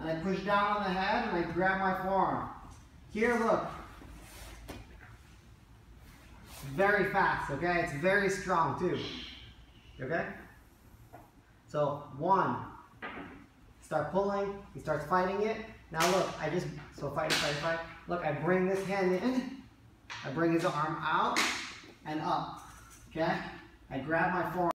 and I push down on the head, and I grab my forearm. Here, look. Very fast, okay? It's very strong, too. Okay? So, 1. Start pulling. He starts fighting it. Now look, so fight. Look, I bring this hand in. I bring his arm out and up. Okay? I grab my forearm.